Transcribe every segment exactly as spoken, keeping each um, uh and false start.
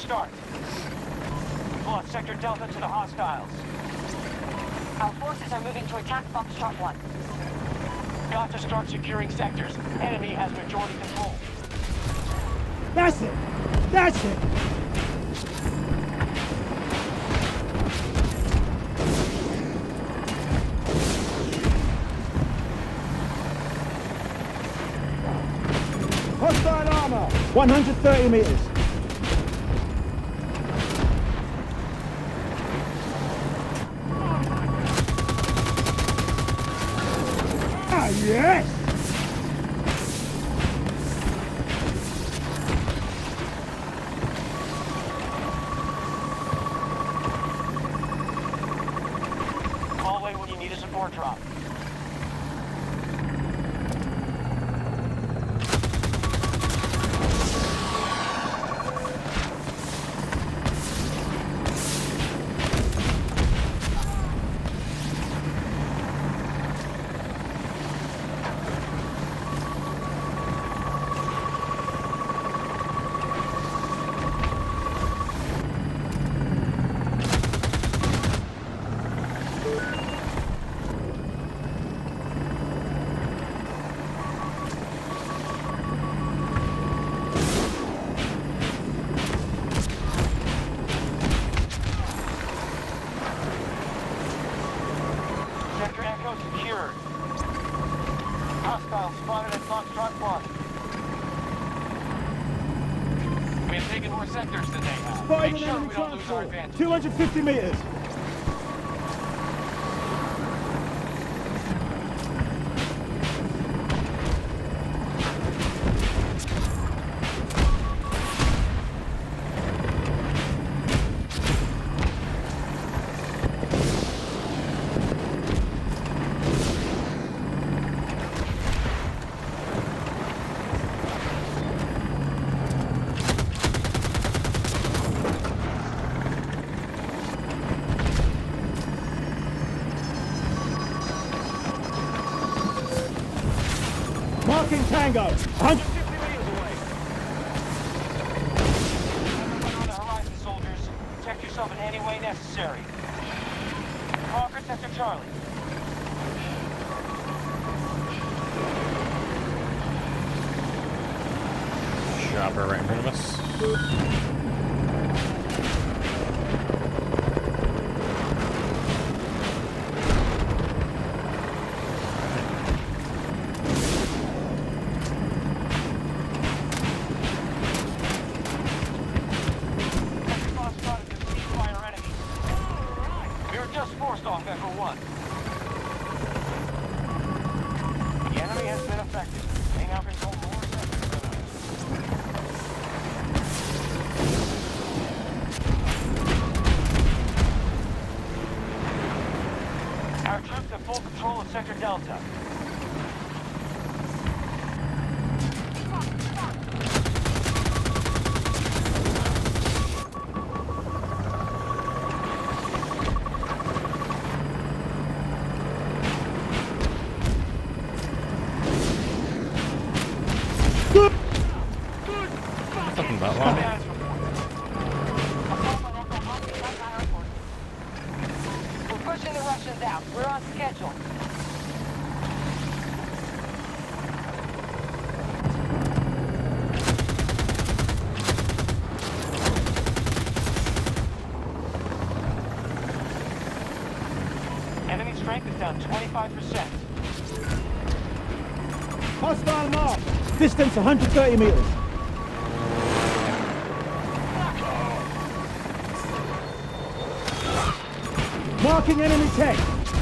start. We've lost Sector Delta to the hostiles. Our forces are moving to attack Foxtrot one. Got to start securing sectors. Enemy has majority control. That's it! That's it! Hostile armor! one hundred thirty meters. Ah, yes! Call away when you need a support drop. Secured. Hostile spotted at Foxtrot one. We have taken more sectors than they have. Spotted Make an sure enemy we don't lose our transport. advantage. two hundred fifty meters. Marking Tango. one hundred fifty meters away. Everyone on the horizon, soldiers. Protect yourself in any way necessary. Conquer Sector Charlie. Jobber right in front of us. Forced off Echo one. The enemy has been affected. They now control more sectors than us. Our troops have full control of Sector Delta. Talking about one. We're pushing the Russians out. We're on schedule. Enemy strength is down twenty-five percent. Hostile mark. Distance one hundred thirty meters. Marking enemy tech.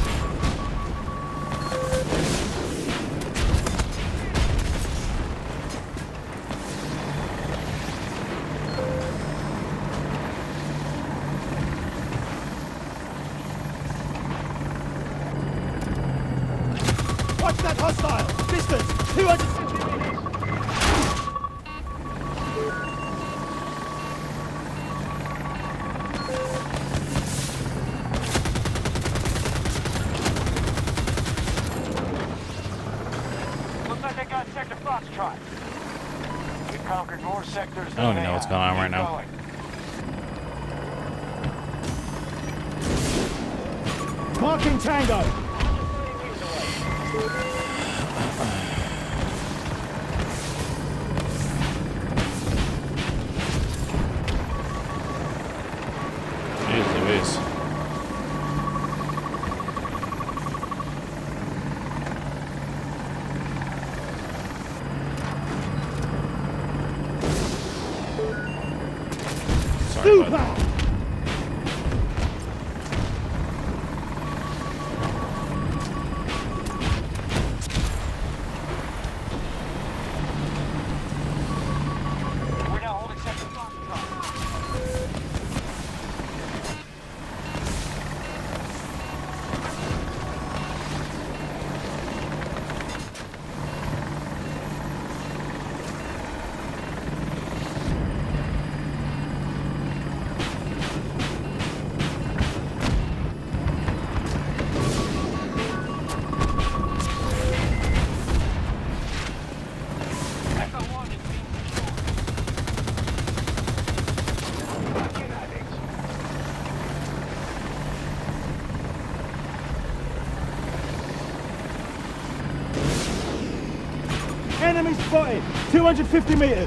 Watch that hostile. Distance two hundred fifty meters. They got Sector Foxtrot. We've conquered more sectors than I don't even they know what's have. going on right Keep now. going. Marking Tango. Jeez Louise. Sorry, bud. Super! We're now holding sector control. Echo one is being Enemy spotted. two hundred fifty meters.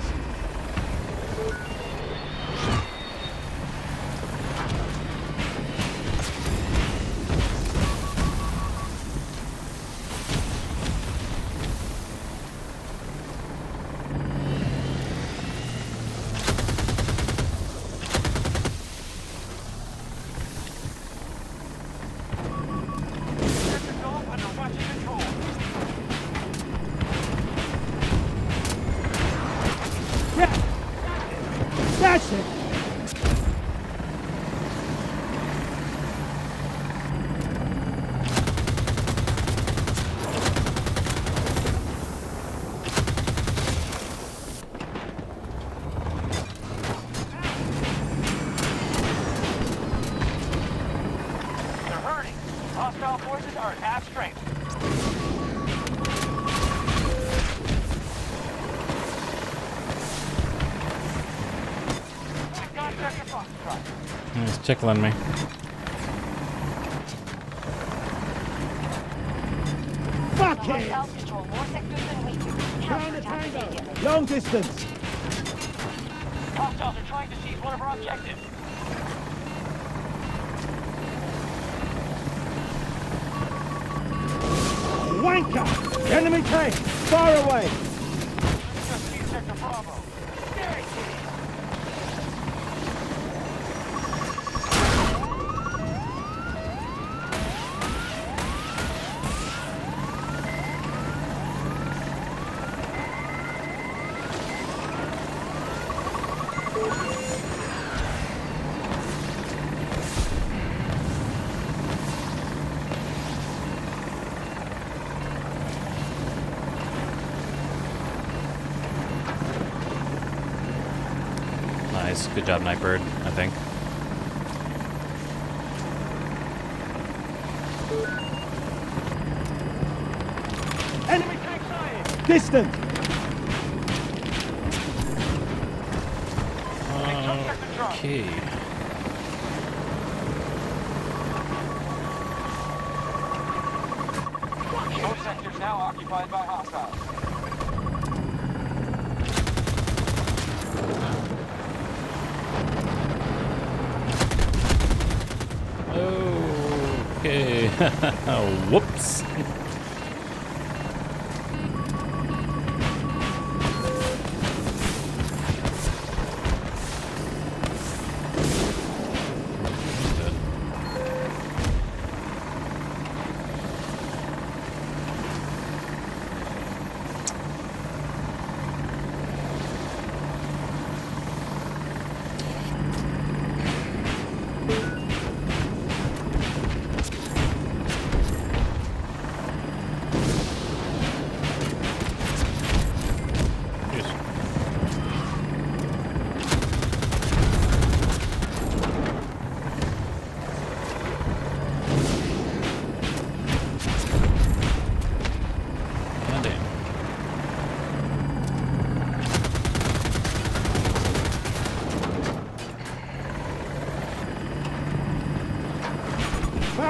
sector golf under Russian control. Yeah. That's it. They're hurting. Hostile forces are at half strength. We've got sector Foxtrot. He's tickling me. Fuck The it. hostiles control more sectors than we do. Counter Counterattack Tango. immediately. Long distance. Hostiles are trying to seize one of our objectives. Wanker. Enemy tank. Far away. Just see sector Bravo. Very good. Nice. Good job, Nightbird, I think. Enemy tank sighted. Distant. Okay. Both sectors now occupied by hostiles. Okay. Whoops.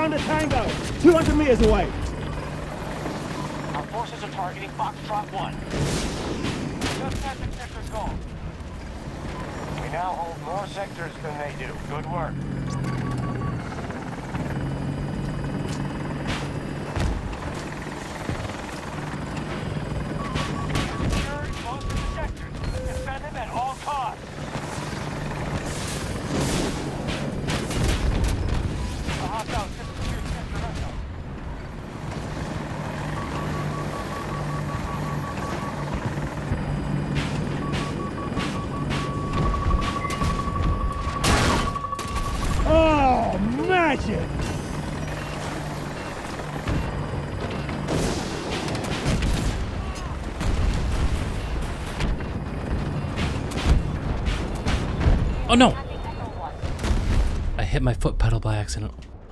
Commander Tango, two hundred meters away. Our forces are targeting Foxtrot one. Just had the sector's gone. We now hold more sectors than they do. Good work. Secure most of the sectors. Defend them at all costs. The hostile just secured sector Echo. Oh, magic! Oh no! I hit my foot pedal by accident.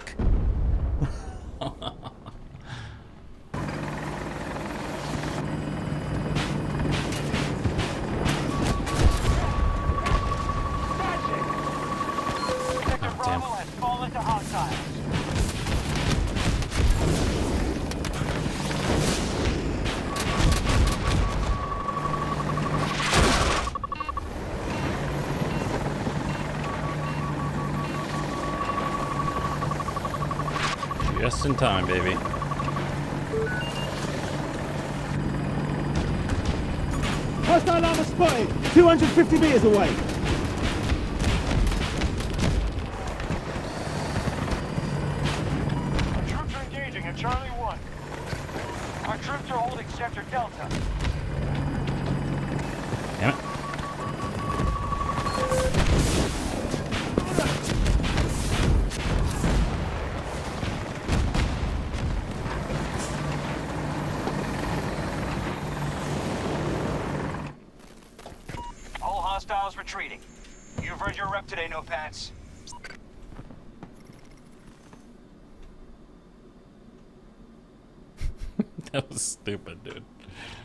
Sector Bravo has fallen to hostiles. Just in time, baby. Hostile armor spotted, two hundred fifty meters away. Our troops are engaging at Charlie one. Our troops are holding Sector Delta. Damn it. All hostiles retreating. You've heard your rep today, No Pants. That was stupid, dude.